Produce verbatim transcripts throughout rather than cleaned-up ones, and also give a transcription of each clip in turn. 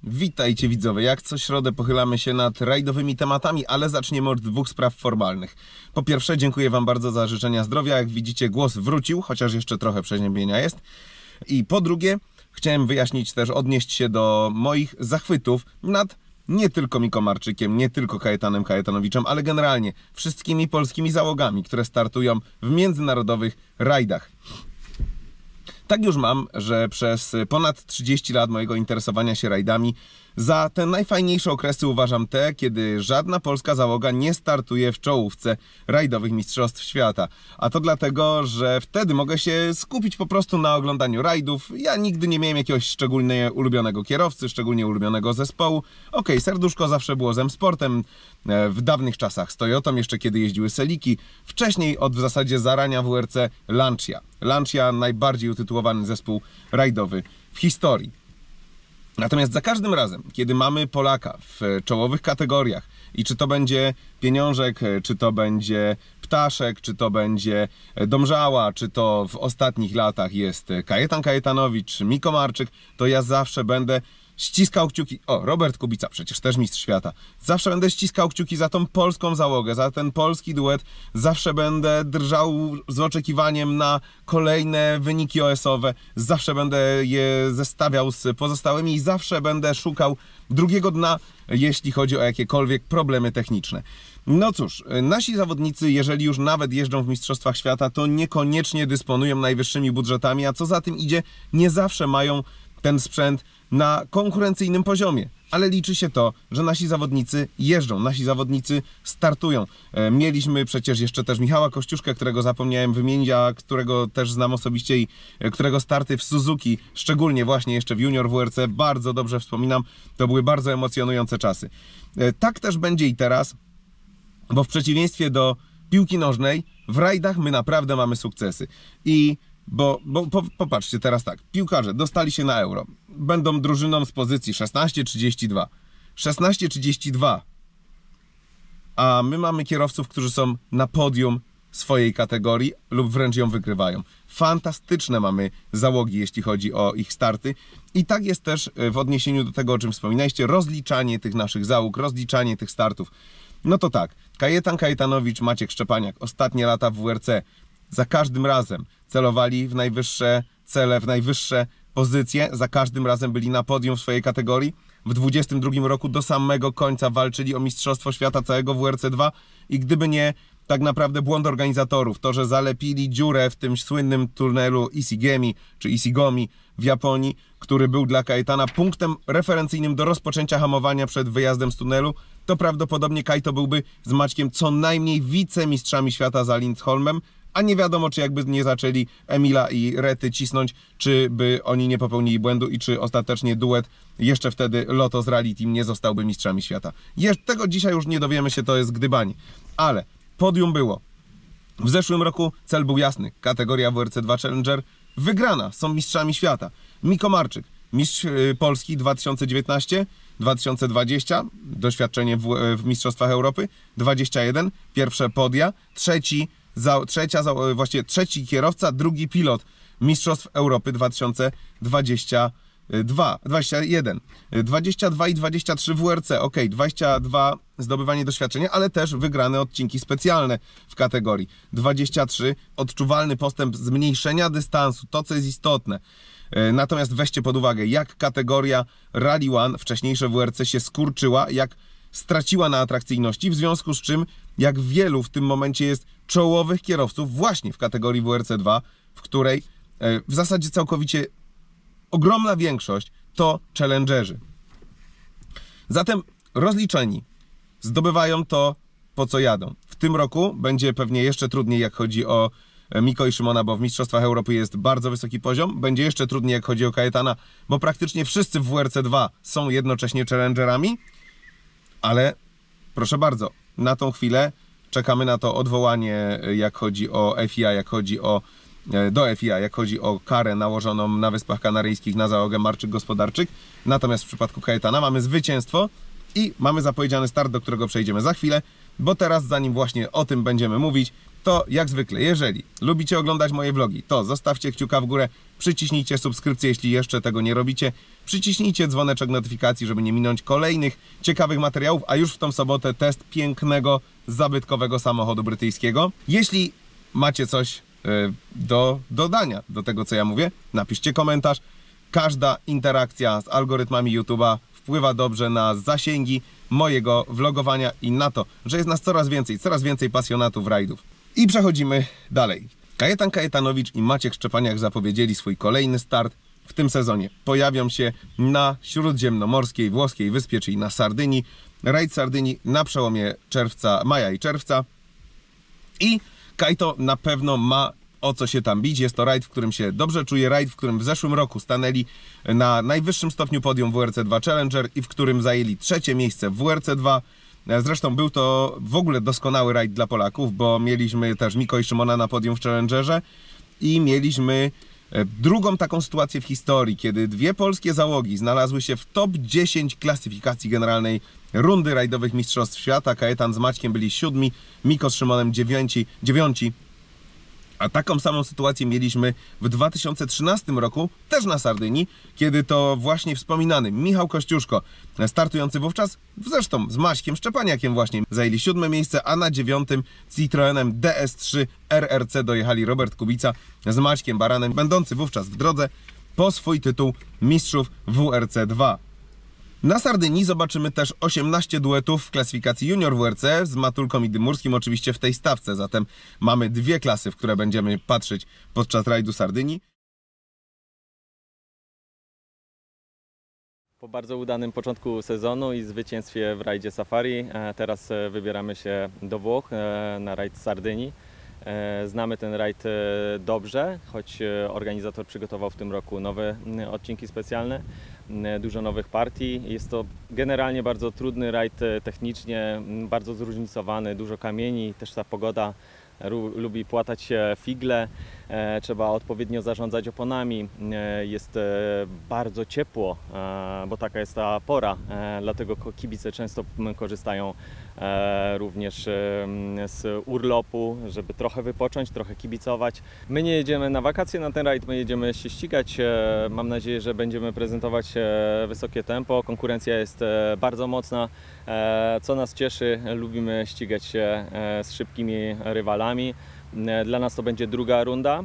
Witajcie widzowie, jak co środę pochylamy się nad rajdowymi tematami, ale zaczniemy od dwóch spraw formalnych. Po pierwsze, dziękuję wam bardzo za życzenia zdrowia, jak widzicie głos wrócił, chociaż jeszcze trochę przeziębienia jest. I po drugie, chciałem wyjaśnić też, odnieść się do moich zachwytów nad nie tylko Mikomarczykiem, nie tylko Kajetanem Kajetanowiczem, ale generalnie wszystkimi polskimi załogami, które startują w międzynarodowych rajdach. Tak już mam, że przez ponad trzydzieści lat mojego interesowania się rajdami za te najfajniejsze okresy uważam te, kiedy żadna polska załoga nie startuje w czołówce rajdowych mistrzostw świata. A to dlatego, że wtedy mogę się skupić po prostu na oglądaniu rajdów. Ja nigdy nie miałem jakiegoś szczególnie ulubionego kierowcy, szczególnie ulubionego zespołu. Okej, serduszko zawsze było z M-Sportem, w dawnych czasach z Toyotą, jeszcze kiedy jeździły Seliki. Wcześniej od w zasadzie zarania W R C Lancia. Lancia najbardziej utytułowany zespół rajdowy w historii. Natomiast za każdym razem, kiedy mamy Polaka w czołowych kategoriach i czy to będzie Pieniążek, czy to będzie Ptaszek, czy to będzie Domżała, czy to w ostatnich latach jest Kajetan Kajetanowicz, czy Mikomarczyk, to ja zawsze będę ściskał kciuki, o, Robert Kubica, przecież też mistrz świata. Zawsze będę ściskał kciuki za tą polską załogę, za ten polski duet. Zawsze będę drżał z oczekiwaniem na kolejne wyniki O S-owe. Zawsze będę je zestawiał z pozostałymi i zawsze będę szukał drugiego dna, jeśli chodzi o jakiekolwiek problemy techniczne. No cóż, nasi zawodnicy, jeżeli już nawet jeżdżą w Mistrzostwach Świata, to niekoniecznie dysponują najwyższymi budżetami, a co za tym idzie, nie zawsze mają ten sprzęt na konkurencyjnym poziomie, ale liczy się to, że nasi zawodnicy jeżdżą, nasi zawodnicy startują. Mieliśmy przecież jeszcze też Michała Kościuszkę, którego zapomniałem wymienić, a którego też znam osobiście i którego starty w Suzuki, szczególnie właśnie jeszcze w Junior W R C, bardzo dobrze wspominam. To były bardzo emocjonujące czasy. Tak też będzie i teraz, bo w przeciwieństwie do piłki nożnej, w rajdach my naprawdę mamy sukcesy. I Bo, bo po, popatrzcie teraz tak, piłkarze dostali się na Euro, będą drużyną z pozycji szesnaście trzydzieści dwa. szesnaście trzydzieści dwa. A my mamy kierowców, którzy są na podium swojej kategorii lub wręcz ją wygrywają. Fantastyczne mamy załogi, jeśli chodzi o ich starty. I tak jest też w odniesieniu do tego, o czym wspominaliście, rozliczanie tych naszych załóg, rozliczanie tych startów. No to tak, Kajetan Kajetanowicz, Maciek Szczepaniak, ostatnie lata w W R C, za każdym razem celowali w najwyższe cele, w najwyższe pozycje, za każdym razem byli na podium w swojej kategorii. W dwudziestym drugim roku do samego końca walczyli o Mistrzostwo Świata całego W R C dwa i gdyby nie tak naprawdę błąd organizatorów, to, że zalepili dziurę w tym słynnym tunelu Ishigami czy Ishigomi w Japonii, który był dla Kajetana punktem referencyjnym do rozpoczęcia hamowania przed wyjazdem z tunelu, to prawdopodobnie Kajto byłby z Maćkiem co najmniej wicemistrzami świata za Lindholmem, a nie wiadomo, czy jakby nie zaczęli Emila i Rety cisnąć, czy by oni nie popełnili błędu i czy ostatecznie duet, jeszcze wtedy Lotos Rally Team, nie zostałby mistrzami świata. Jeszcze tego dzisiaj już nie dowiemy się, to jest gdybanie. Ale podium było. W zeszłym roku cel był jasny. Kategoria W R C dwa Challenger wygrana. Są mistrzami świata. Mikomarczyk, mistrz Polski dwa tysiące dziewiętnaście dwa tysiące dwadzieścia, doświadczenie w, w Mistrzostwach Europy, dwadzieścia jeden, pierwsze podia, trzeci Za, trzecia, za, właściwie trzeci kierowca, drugi pilot Mistrzostw Europy dwa tysiące dwadzieścia dwa, dwadzieścia jeden, dwadzieścia dwa i dwadzieścia trzy W R C, ok, dwadzieścia dwa zdobywanie doświadczenia, ale też wygrane odcinki specjalne w kategorii, dwadzieścia trzy odczuwalny postęp zmniejszenia dystansu, to co jest istotne. Natomiast weźcie pod uwagę, jak kategoria Rally One, wcześniejsze W R C się skurczyła, jak straciła na atrakcyjności, w związku z czym jak wielu w tym momencie jest czołowych kierowców właśnie w kategorii W R C dwa, w której w zasadzie całkowicie ogromna większość to challengerzy. Zatem rozliczeni zdobywają to, po co jadą. W tym roku będzie pewnie jeszcze trudniej, jak chodzi o Miko i Szymona, bo w Mistrzostwach Europy jest bardzo wysoki poziom. Będzie jeszcze trudniej, jak chodzi o Kajetana, bo praktycznie wszyscy w W R C dwa są jednocześnie challengerami. Ale proszę bardzo, na tą chwilę czekamy na to odwołanie, jak chodzi o F I A, jak chodzi o do F I A, jak chodzi o karę nałożoną na Wyspach Kanaryjskich na załogę Marczyk-Gospodarczyk. Natomiast w przypadku Kajetana mamy zwycięstwo i mamy zapowiedziany start, do którego przejdziemy za chwilę, bo teraz, zanim właśnie o tym będziemy mówić, to jak zwykle, jeżeli lubicie oglądać moje vlogi, to zostawcie kciuka w górę, przyciśnijcie subskrypcję, jeśli jeszcze tego nie robicie, przyciśnijcie dzwoneczek notyfikacji, żeby nie minąć kolejnych ciekawych materiałów, a już w tą sobotę test pięknego, zabytkowego samochodu brytyjskiego. Jeśli macie coś yy, do dodania do tego, co ja mówię, napiszcie komentarz. Każda interakcja z algorytmami YouTube'a wpływa dobrze na zasięgi mojego vlogowania i na to, że jest nas coraz więcej, coraz więcej pasjonatów rajdów. I przechodzimy dalej. Kajetan Kajetanowicz i Maciek Szczepaniak zapowiedzieli swój kolejny start w tym sezonie. Pojawią się na śródziemnomorskiej włoskiej wyspie, czyli na Sardynii. Rajd Sardynii na przełomie czerwca, maja i czerwca. I Kajto na pewno ma o co się tam bić. Jest to rajd, w którym się dobrze czuje, rajd, w którym w zeszłym roku stanęli na najwyższym stopniu podium W R C dwa Challenger i w którym zajęli trzecie miejsce w W R C dwa. Zresztą był to w ogóle doskonały rajd dla Polaków, bo mieliśmy też Miko i Szymona na podium w Challengerze i mieliśmy drugą taką sytuację w historii, kiedy dwie polskie załogi znalazły się w top dziesięć klasyfikacji generalnej rundy rajdowych Mistrzostw Świata. Kajetan z Maćkiem byli siódmi, Miko z Szymonem dziewiąci, dziewiąci. A taką samą sytuację mieliśmy w dwa tysiące trzynastym roku, też na Sardynii, kiedy to właśnie wspominany Michał Kościuszko, startujący wówczas, zresztą z Maćkiem Szczepaniakiem właśnie, zajęli siódme miejsce, a na dziewiątym Citroenem D S trzy R R C dojechali Robert Kubica z Maćkiem Baranem, będący wówczas w drodze po swój tytuł mistrzów W R C dwa. Na Sardynii zobaczymy też osiemnaście duetów w klasyfikacji Junior W R C z Matulką i Dymurskim, oczywiście w tej stawce. Zatem mamy dwie klasy, w które będziemy patrzeć podczas rajdu Sardynii. Po bardzo udanym początku sezonu i zwycięstwie w rajdzie Safari, teraz wybieramy się do Włoch na rajd Sardynii. Znamy ten rajd dobrze, choć organizator przygotował w tym roku nowe odcinki specjalne, dużo nowych partii. Jest to generalnie bardzo trudny rajd technicznie, bardzo zróżnicowany, dużo kamieni, też ta pogoda lubi płatać się figle, trzeba odpowiednio zarządzać oponami, jest bardzo ciepło, bo taka jest ta pora, dlatego kibice często korzystają również z urlopu, żeby trochę wypocząć, trochę kibicować. My nie jedziemy na wakacje na ten rajd, my jedziemy się ścigać, mam nadzieję, że będziemy prezentować wysokie tempo, konkurencja jest bardzo mocna, co nas cieszy, lubimy ścigać się z szybkimi rywalami. Dla nas to będzie druga runda,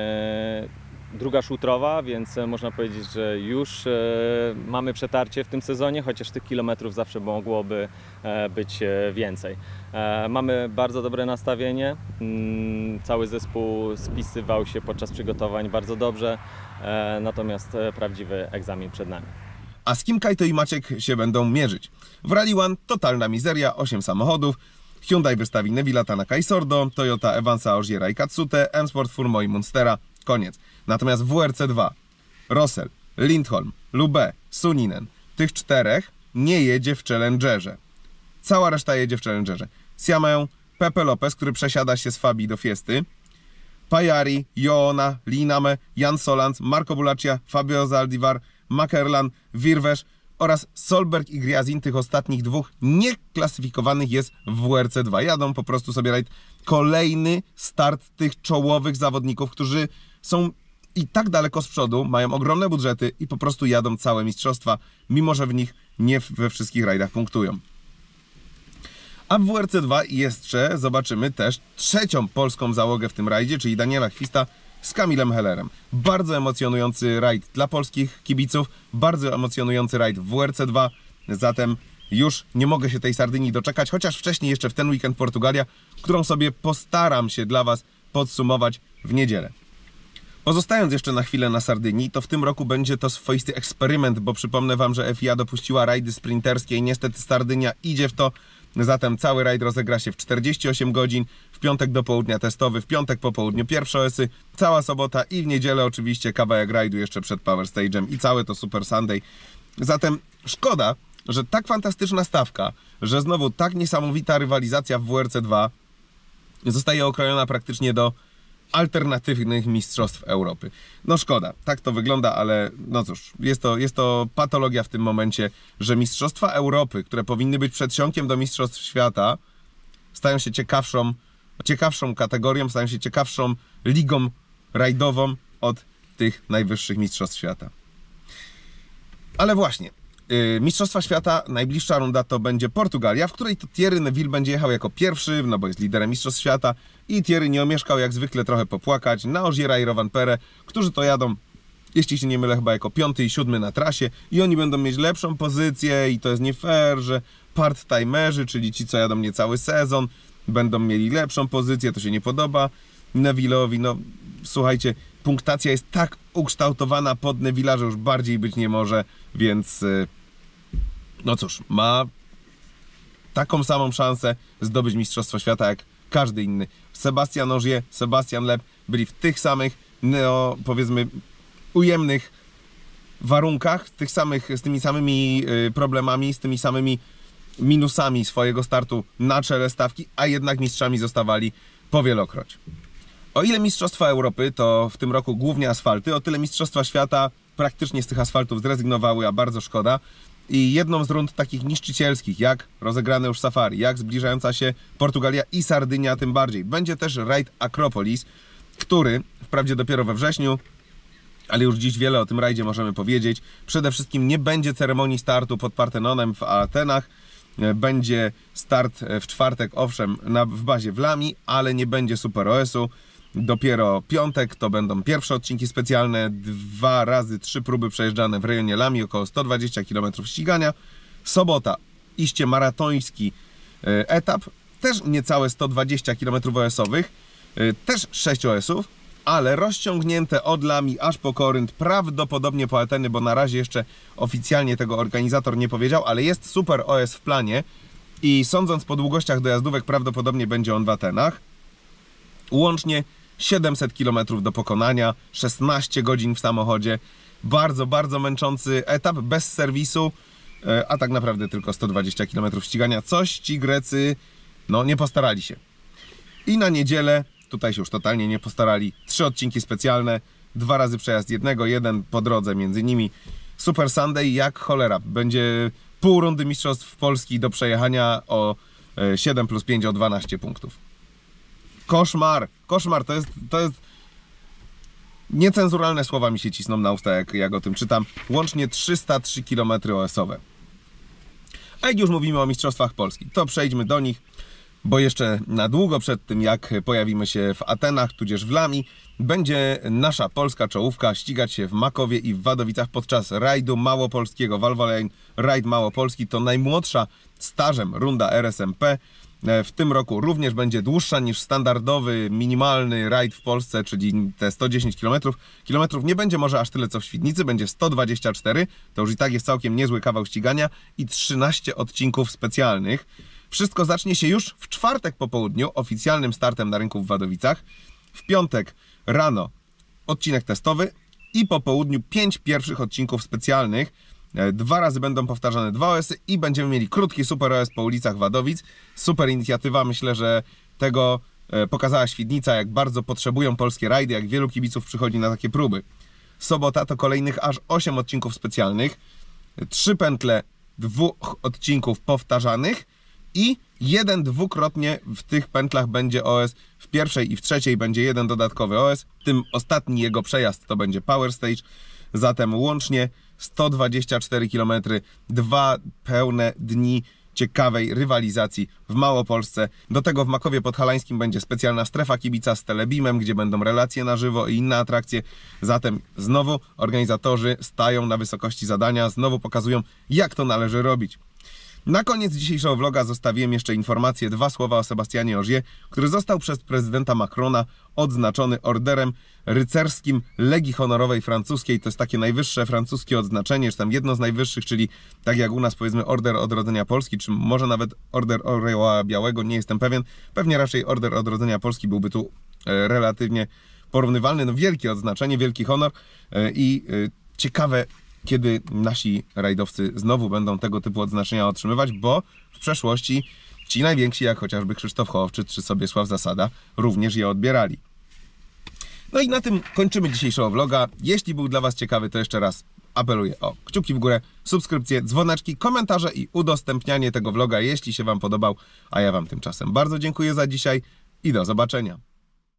druga szutrowa, więc można powiedzieć, że już mamy przetarcie w tym sezonie, chociaż tych kilometrów zawsze mogłoby być więcej. Mamy bardzo dobre nastawienie, cały zespół spisywał się podczas przygotowań bardzo dobrze, natomiast prawdziwy egzamin przed nami. A z kim Kajto i Maciek się będą mierzyć? W Rally One totalna mizeria, osiem samochodów. Hyundai wystawi Neville'a Tanaka i Sordo, Toyota Evansa Ogiera i Katsute, M-Sport Furmo i Munstera. Koniec. Natomiast w W R C dwa Rossell, Lindholm, Lubé, Suninen, tych czterech nie jedzie w Challengerze. Cała reszta jedzie w Challengerze. Siamę, Pepe Lopez, który przesiada się z Fabii do Fiesty, Pajari, Joona, Liname, Jan Solans, Marco Bulaccia, Fabio Zaldivar, Makerlan, Virves oraz Solberg i Gryazin, tych ostatnich dwóch nieklasyfikowanych jest w W R C dwa. Jadą po prostu sobie rajd. Kolejny start tych czołowych zawodników, którzy są i tak daleko z przodu, mają ogromne budżety i po prostu jadą całe mistrzostwa, mimo że w nich nie we wszystkich rajdach punktują. A w W R C dwa jeszcze zobaczymy też trzecią polską załogę w tym rajdzie, czyli Daniela Chwista z Kamilem Hellerem. Bardzo emocjonujący rajd dla polskich kibiców, bardzo emocjonujący rajd w W R C dwa, zatem już nie mogę się tej Sardynii doczekać, chociaż wcześniej jeszcze w ten weekend Portugalia, którą sobie postaram się dla Was podsumować w niedzielę. Pozostając jeszcze na chwilę na Sardynii, to w tym roku będzie to swoisty eksperyment, bo przypomnę Wam, że F I A dopuściła rajdy sprinterskie i niestety Sardynia idzie w to. Zatem cały rajd rozegra się w czterdzieści osiem godzin, w piątek do południa testowy, w piątek po południu pierwsze O S-y, cała sobota i w niedzielę oczywiście kawałek rajdu jeszcze przed Power Stage'em i całe to Super Sunday. Zatem szkoda, że tak fantastyczna stawka, że znowu tak niesamowita rywalizacja w W R C dwa zostaje okrojona praktycznie do alternatywnych mistrzostw Europy. No szkoda, tak to wygląda, ale no cóż, jest to, jest to patologia w tym momencie, że mistrzostwa Europy, które powinny być przedsionkiem do mistrzostw świata, stają się ciekawszą ciekawszą kategorią, stają się ciekawszą ligą rajdową od tych najwyższych mistrzostw świata. Ale właśnie, yy, Mistrzostwa Świata, najbliższa runda to będzie Portugalia, w której to Thierry Neuville będzie jechał jako pierwszy, no bo jest liderem Mistrzostw Świata, i Thierry nie omieszkał jak zwykle trochę popłakać na Ogiera i Rovanperę, którzy to jadą, jeśli się nie mylę, chyba jako piąty i siódmy na trasie, i oni będą mieć lepszą pozycję i to jest nie fair, że part-timerzy, czyli ci, co jadą niecały sezon, będą mieli lepszą pozycję, to się nie podoba Neuville'owi. No słuchajcie, punktacja jest tak ukształtowana pod Neuville'a, że już bardziej być nie może, więc no cóż, ma taką samą szansę zdobyć Mistrzostwo Świata jak każdy inny. Sebastian Ogier, Sebastian Loeb byli w tych samych, no powiedzmy, ujemnych warunkach, tych samych, z tymi samymi problemami, z tymi samymi minusami swojego startu na czele stawki, a jednak mistrzami zostawali powielokroć. O ile Mistrzostwa Europy to w tym roku głównie asfalty, o tyle Mistrzostwa Świata praktycznie z tych asfaltów zrezygnowały, a bardzo szkoda. I jedną z rund takich niszczycielskich, jak rozegrane już Safari, jak zbliżająca się Portugalia i Sardynia tym bardziej, będzie też rajd Acropolis, który wprawdzie dopiero we wrześniu, ale już dziś wiele o tym rajdzie możemy powiedzieć. Przede wszystkim nie będzie ceremonii startu pod Partenonem w Atenach. Będzie start w czwartek, owszem, na, w bazie w Lami, ale nie będzie Super O S-u. Dopiero piątek to będą pierwsze odcinki specjalne, dwa razy trzy próby przejeżdżane w rejonie Lami, około sto dwadzieścia kilometrów ścigania. Sobota, iście maratoński etap, też niecałe sto dwadzieścia kilometrów O S-owych, też sześć O S-ów, ale rozciągnięte od Lami aż po Korynt, prawdopodobnie po Ateny, bo na razie jeszcze oficjalnie tego organizator nie powiedział, ale jest Super O S w planie i sądząc po długościach dojazdówek prawdopodobnie będzie on w Atenach. Łącznie siedemset kilometrów do pokonania, szesnaście godzin w samochodzie, bardzo, bardzo męczący etap, bez serwisu, a tak naprawdę tylko sto dwadzieścia kilometrów ścigania. Coś ci Grecy, no, nie postarali się. I na niedzielę, tutaj się już totalnie nie postarali, trzy odcinki specjalne, dwa razy przejazd jednego, jeden po drodze między nimi. Super Sunday jak cholera, będzie pół rundy mistrzostw Polski do przejechania o siedem plus pięć o dwanaście punktów. Koszmar, koszmar, to jest, to jest niecenzuralne słowa mi się cisną na usta, jak, jak o tym czytam. Łącznie trzysta trzy kilometry O S-owe. A jak już mówimy o Mistrzostwach Polski, to przejdźmy do nich, bo jeszcze na długo przed tym, jak pojawimy się w Atenach, tudzież w Lami, będzie nasza polska czołówka ścigać się w Makowie i w Wadowicach podczas rajdu małopolskiego. Valvoline Ride Małopolski to najmłodsza stażem runda R S M P. W tym roku również będzie dłuższa niż standardowy, minimalny rajd w Polsce, czyli te sto dziesięć kilometrów. Kilometrów nie będzie może aż tyle co w Świdnicy, będzie sto dwadzieścia cztery, to już i tak jest całkiem niezły kawał ścigania, i trzynaście odcinków specjalnych. Wszystko zacznie się już w czwartek po południu, oficjalnym startem na rynku w Wadowicach. W piątek rano odcinek testowy i po południu pięć pierwszych odcinków specjalnych. Dwa razy będą powtarzane dwa O S-y i będziemy mieli krótki Super O S po ulicach Wadowic. Super inicjatywa, myślę, że tego pokazała Świdnica, jak bardzo potrzebują polskie rajdy, jak wielu kibiców przychodzi na takie próby. Sobota to kolejnych aż osiem odcinków specjalnych, trzy pętle dwóch odcinków powtarzanych i jeden dwukrotnie w tych pętlach będzie O S. W pierwszej i w trzeciej będzie jeden dodatkowy O S, tym ostatni jego przejazd to będzie Power Stage. Zatem łącznie sto dwadzieścia cztery kilometry, dwa pełne dni ciekawej rywalizacji w Małopolsce. Do tego w Makowie Podhalańskim będzie specjalna strefa kibica z telebimem, gdzie będą relacje na żywo i inne atrakcje. Zatem znowu organizatorzy stają na wysokości zadania, znowu pokazują, jak to należy robić. Na koniec dzisiejszego vloga zostawiłem jeszcze informację, dwa słowa o Sebastianie Ogier, który został przez prezydenta Macrona odznaczony orderem rycerskim Legii Honorowej Francuskiej. To jest takie najwyższe francuskie odznaczenie, czy tam jedno z najwyższych, czyli tak jak u nas powiedzmy Order Odrodzenia Polski, czy może nawet Order Orła Białego, nie jestem pewien. Pewnie raczej Order Odrodzenia Polski byłby tu e, relatywnie porównywalny. No wielkie odznaczenie, wielki honor e, i e, ciekawe, kiedy nasi rajdowcy znowu będą tego typu odznaczenia otrzymywać, bo w przeszłości ci najwięksi, jak chociażby Krzysztof Hołowczyk czy Sobiesław Zasada, również je odbierali. No i na tym kończymy dzisiejszego vloga. Jeśli był dla Was ciekawy, to jeszcze raz apeluję o kciuki w górę, subskrypcje, dzwoneczki, komentarze i udostępnianie tego vloga, jeśli się Wam podobał, a ja Wam tymczasem bardzo dziękuję za dzisiaj i do zobaczenia.